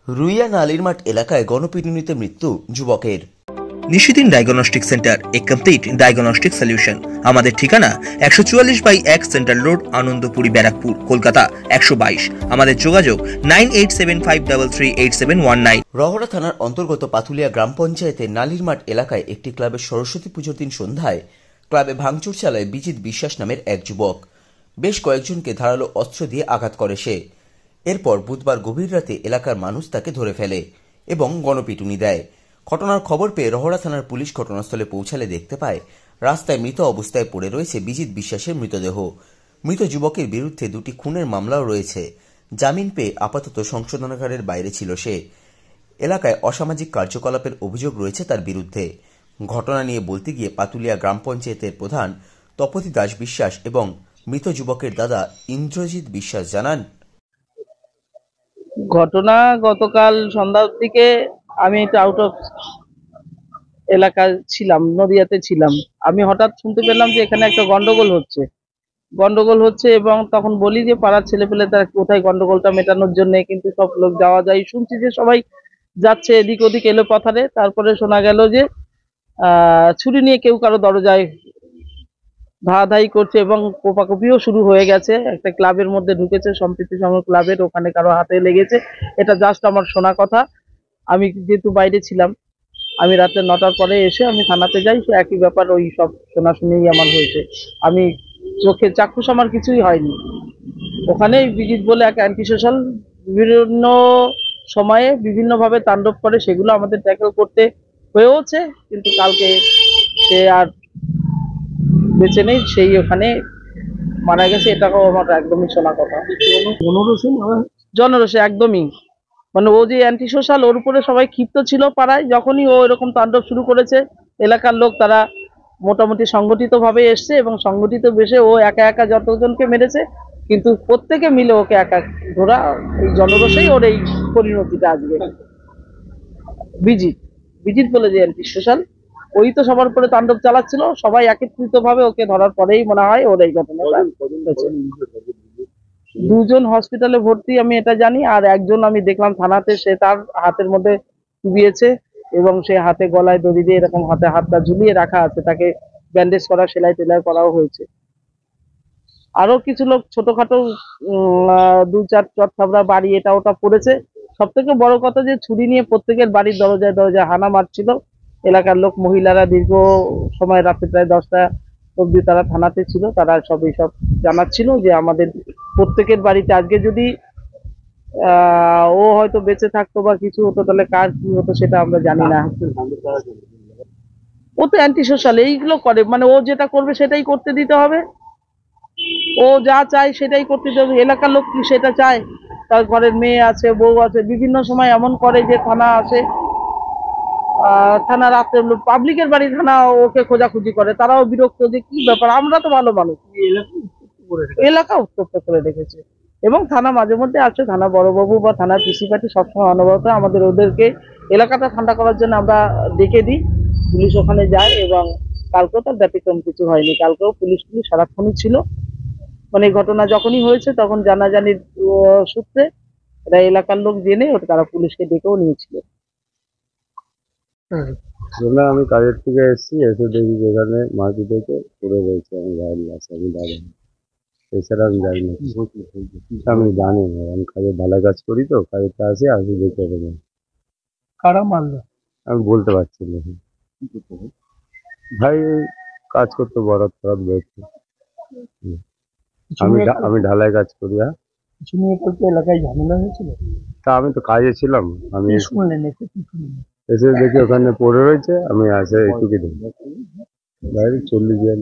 রুইয়া নালিরমাঠ এলাকায় গণপিটুনিতে মৃত্যু যুবকের। Nishidin diagnostic centre, a complete diagnostic solution. আমাদের ঠিকানা 144/1 সেন্ট্রাল রোড, আনন্দপুরি, ব্যারাকপুর, কলকাতা 122। আমাদের যোগাযোগ 9875338719। রহড়া থানার অন্তর্গত পাথুলিয়া গ্রাম পঞ্চায়েতের নালিরমাঠ এলাকায় একটি ক্লাবের সরস্বতী পুজোর দিন সন্ধ্যায় ক্লাবে ভাঙচুর চালায় বিজিত বিশ্বাস নামের এক যুবক। বেশ কয়েকজনকে ধারালো অস্ত্র দিয়ে আঘাত করে সে। এরপর বুধবার গভীর রাতে এলাকার মানুষ তাকে ধরে ফেলে এবং গণপিটুনি দেয়। ঘটনার খবর পেয়ে রহড়া থানার পুলিশ ঘটনাস্থলে পৌঁছালে দেখতে পায় রাস্তায় মৃত অবস্থায় পড়ে রয়েছে বিজিত বিশ্বাসের মৃতদেহ। মৃত যুবকের বিরুদ্ধে 2টি খুনের মামলাও রয়েছে। জামিন পেয়ে আপাতত সংশোধনাগারের বাইরে ছিল সে। এলাকায় অসামাজিক কার্যকলাপের অভিযোগ রয়েছে তার বিরুদ্ধে। ঘটনা নিয়ে বলতে গিয়ে পাতুলিয়া গ্রাম পঞ্চায়েতের প্রধান তপতি দাস বিশ্বাস এবং মৃত যুবকের দাদা ইন্দ্রজিৎ বিশ্বাস জানান, ঘটনা গতকাল সন্ধ্যার দিকে আমি একটু আউট অফ এলাকা ছিলাম, নদিয়াতে ছিলাম। আমি হঠাৎ শুনতে পেলাম যে এখানে একটা গন্ডগোল হচ্ছে এবং তখন বলি যে পাড়ার ছেলেপেলে তারা কোথায় গন্ডগোলটা মেটানোর জন্য, কিন্তু সব লোক যাওয়া যায়, শুনছি যে সবাই যাচ্ছে এদিক ওদিক এলো পথারে। তারপরে শোনা গেল যে ছুরি নিয়ে কেউ কারো দরজায় ধাওয়াধাই করছে এবং কোপাকুপিও শুরু হয়ে গেছে। একটা ক্লাবের মধ্যে ঢুকেছে, সম্প্রীতি সংঘ ক্লাবের, ওখানে কারো হাতে লেগেছে। এটা জাস্ট আমার শোনা কথা। আমি যেহেতু বাইরে ছিলাম, আমি রাতে 9টার পরে এসে আমি থানাতে যাই, সে একই ব্যাপার, ওই সব শোনাশুনিই আমার হয়েছে। আমি চোখে চাক্ষুষ আমার কিছুই হয়নি। ওখানে বিজিত বলে এক অ্যান্টি সোশ্যাল বিভিন্ন সময়ে বিভিন্নভাবে তাণ্ডব করে, সেগুলো আমাদের ট্যাকেল করতে হয়েওছে, কিন্তু কালকে সে আর বেঁচে নেই, সেই ওখানে মারা গেছে। এটাও আমার একদমই শোনা কথা। জনরোষে একদমই, মানে ও যে অ্যান্টি সোশ্যাল, ওর উপরে সবাই ক্ষিপ্ত ছিল পাড়ায়। যখনই ও এরকম তাণ্ডব শুরু করেছে, এলাকার লোক তারা মোটামুটি সংগঠিত ভাবে এসছে এবং সংগঠিত বেশে ও একা একা যতজনকে মেরেছে, কিন্তু প্রত্যেকে মিলে ওকে একা ধরা, এই জনরোষেই ওর এই পরিণতিটা আজকে। বিজিত বলে যে অ্যান্টি সোশ্যাল, ওই তো সবার উপরে তাণ্ডব চালাচ্ছিল, সবাই একত্রিত ভাবে ওকে ধরার পরেই মনে হয় ওর এই ঘটনাটা হয়েছে। 2জন হসপিটালে ভর্তি, আমি এটা জানি। আর একজন আমি দেখলাম থানাতে, সে তার হাতের মধ্যে চুবিয়েছে এবং সে হাতে গলায় দড়ি দিয়ে এরকম হাতটা ঝুলিয়ে রাখা আছে, তাকে ব্যান্ডেজ করা, সেলাই টেলাই করাও হয়েছে। আরো কিছু লোক ছোটখাটো 2-4 চটথাবড়া বাড়ি এটা ওটা পড়েছে। সব থেকে বড় কথা যে ছুরি নিয়ে প্রত্যেকের বাড়ির দরজায় দরজায় হানা মারছিল এলাকার লোক। মহিলারা দীর্ঘ সময়, রাত্রে প্রায় 10টা অব্দি তারা থানাতে ছিল, তারা সব এইসব জানাচ্ছিল যে আমাদের প্রত্যেকের বাড়িতে আজকে যদি ও হয়তো বেঁচে থাকতো বা কিছু হতো, তাহলে কার কি হতো সেটা আমরা জানি না। ও তো অ্যান্টি সোশ্যাল, এইগুলো করে, মানে ও যেটা করবে সেটাই করতে দিতে হবে, ও যা চায় সেটাই করতে দিতে হবে। এলাকার লোক কি সেটা চায়? তার ঘরের মেয়ে আছে, বউ আছে, বিভিন্ন সময় এমন করে যে থানা আসে, থানা রাতে পাবলিকের বাড়ি থানা ওকে খোঁজাখুঁজি করে, তারাও বিরক্ত যে কি ব্যাপার, আমরা তো ভালো মানুষ। এলাকা উত্তপ্ত করে রেখেছে এবং থানা মাঝে মধ্যে আসে, থানা বড়বাবু বা থানার পিসি পার্টি সবসময় অনবরত আমাদের ওদেরকে এলাকাটা ঠান্ডা করার জন্য আমরা ডেকে দিই, পুলিশ ওখানে যায় এবং কালকেও তার ব্যতিক্রম কিছু হয়নি। কালকেও পুলিশ সারাক্ষণই ছিল, মানে এই ঘটনা যখনই হয়েছে তখন জানাজানির সূত্রে এরা এলাকার লোক জেনে তারা পুলিশকে ডেকেও নিয়েছিল। আমি কাজের থেকে এসেছি, এসে দেখি যেখানে মাটি থেকে পড়ে রয়েছে আমার ভাইয়ের লাশ। আমি দাঁড়াই, এছাড়া আমি জানি না, আমি জানি না। আমি কাজের ভালো কাজ করি তো, কাজেরটা আসি আসি দেখে দেবো। কারা মারলো আমি বলতে পারছি না ভাই, কাজ করতে বরাত ফরাত বেরোচ্ছে। আমি ঢালাই কাজ করি। হ্যাঁ, কিছু নিয়ে এলাকায় ঝামেলা হয়েছিল, তা আমি তো কাজে ছিলাম। আমি শুনলেন এসে দেখি ওখানে পড়ে রয়েছে, আমি আসে এইটুকু দেখি, বাইরে 40 গেল।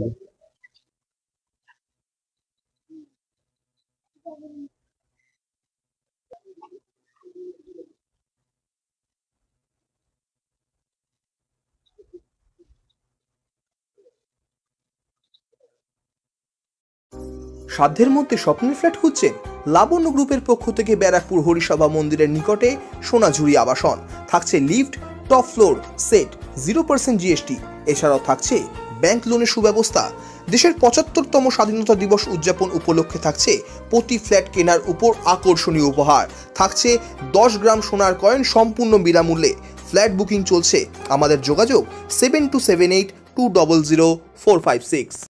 সাধ্যের মধ্যে স্বপ্নের ফ্ল্যাট খুঁজছেন? লাবণ্য গ্রুপের পক্ষ থেকে ব্যারাকপুর হরিসভা মন্দিরের নিকটে সোনাঝুরি আবাসন। থাকছে lift, top floor, set, 0% GST। এছাড়াও থাকছে ব্যাংক লোনের সুব্যবস্থা। দেশের ৭৫তম স্বাধীনতা দিবস উদযাপন উপলক্ষে থাকছে প্রতি ফ্ল্যাট কেনার উপর আকর্ষণীয় উপহার, থাকছে 10 গ্রাম সোনার কয়েন সম্পূর্ণ বিনামূল্যে। ফ্ল্যাট বুকিং চলছে। আমাদের যোগাযোগ 7278200456।